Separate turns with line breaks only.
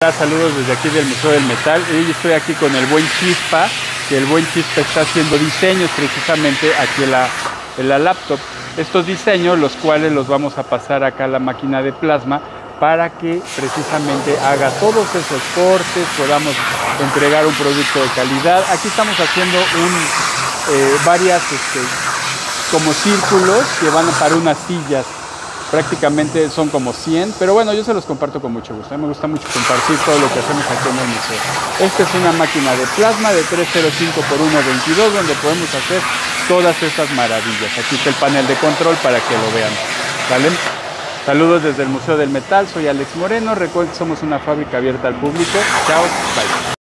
Saludos desde aquí del Museo del Metal. Hoy estoy aquí con el buen Chispa, que el buen Chispa está haciendo diseños precisamente aquí en la laptop. Estos diseños, los cuales los vamos a pasar acá a la máquina de plasma para que precisamente haga todos esos cortes, podamos entregar un producto de calidad. Aquí estamos haciendo varias como círculos que van para unas sillas. Prácticamente son como 100, pero bueno, yo se los comparto con mucho gusto. A mí me gusta mucho compartir todo lo que hacemos aquí en el museo. Esta es una máquina de plasma de 305 por 122, donde podemos hacer todas estas maravillas. Aquí está el panel de control para que lo vean. ¿Vale? Saludos desde el Museo del Metal, soy Alex Moreno. Recuerden que somos una fábrica abierta al público. Chao, bye.